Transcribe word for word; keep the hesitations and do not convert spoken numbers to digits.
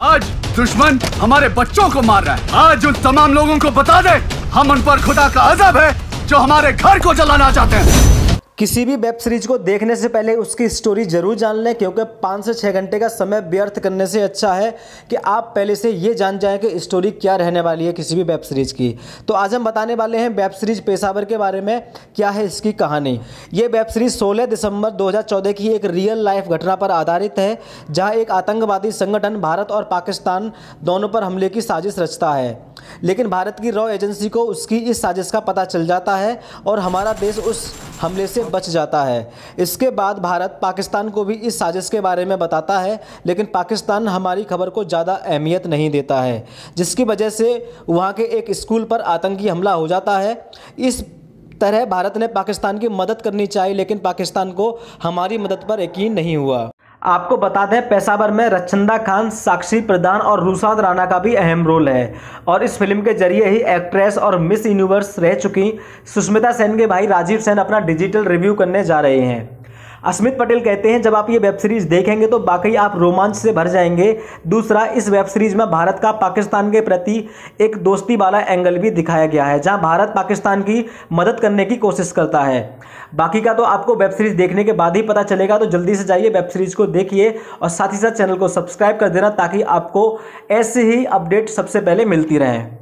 आज दुश्मन हमारे बच्चों को मार रहा है। आज उन तमाम लोगों को बता दे हम उन पर खुदा का अज़ब है जो हमारे घर को जलाना चाहते हैं। किसी भी वेब सीरीज को देखने से पहले उसकी स्टोरी जरूर जान लें, क्योंकि पाँच से छः घंटे का समय व्यर्थ करने से अच्छा है कि आप पहले से ये जान जाएं कि स्टोरी क्या रहने वाली है किसी भी वेब सीरीज़ की। तो आज हम बताने वाले हैं वेब सीरीज पेशावर के बारे में, क्या है इसकी कहानी। ये वेब सीरीज सोलह दिसंबर दो हज़ार चौदह की एक रियल लाइफ घटना पर आधारित है, जहाँ एक आतंकवादी संगठन भारत और पाकिस्तान दोनों पर हमले की साजिश रचता है। लेकिन भारत की रॉ एजेंसी को उसकी इस साजिश का पता चल जाता है और हमारा देश उस हमले से बच जाता है। इसके बाद भारत पाकिस्तान को भी इस साजिश के बारे में बताता है, लेकिन पाकिस्तान हमारी खबर को ज़्यादा अहमियत नहीं देता है, जिसकी वजह से वहाँ के एक स्कूल पर आतंकी हमला हो जाता है। इस तरह भारत ने पाकिस्तान की मदद करनी चाहिए, लेकिन पाकिस्तान को हमारी मदद पर यकीन नहीं हुआ। आपको बता दें, पेशावर में रचंदा खान, साक्षी प्रधान और रुशाद राणा का भी अहम रोल है। और इस फिल्म के जरिए ही एक्ट्रेस और मिस यूनिवर्स रह चुकी सुष्मिता सेन के भाई राजीव सेन अपना डिजिटल रिव्यू करने जा रहे हैं। अस्मित पटेल कहते हैं, जब आप ये वेब सीरीज़ देखेंगे तो वाकई आप रोमांच से भर जाएंगे। दूसरा, इस वेब सीरीज़ में भारत का पाकिस्तान के प्रति एक दोस्ती वाला एंगल भी दिखाया गया है, जहां भारत पाकिस्तान की मदद करने की कोशिश करता है। बाकी का तो आपको वेब सीरीज़ देखने के बाद ही पता चलेगा, तो जल्दी से जाइए वेब सीरीज़ को देखिए और साथ ही साथ चैनल को सब्सक्राइब कर देना, ताकि आपको ऐसे ही अपडेट सबसे पहले मिलती रहें।